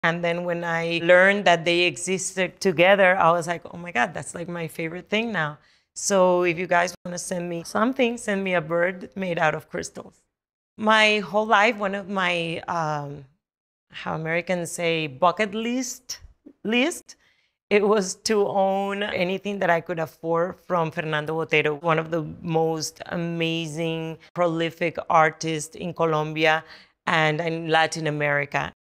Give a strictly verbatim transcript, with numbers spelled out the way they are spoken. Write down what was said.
And then when I learned that they existed together, I was like, oh my God, that's like my favorite thing now. So if you guys want to send me something, send me a bird made out of crystals. My whole life, one of my, um, how Americans say, bucket list, list, it was to own anything that I could afford from Fernando Botero, one of the most amazing, prolific artists in Colombia and in Latin America.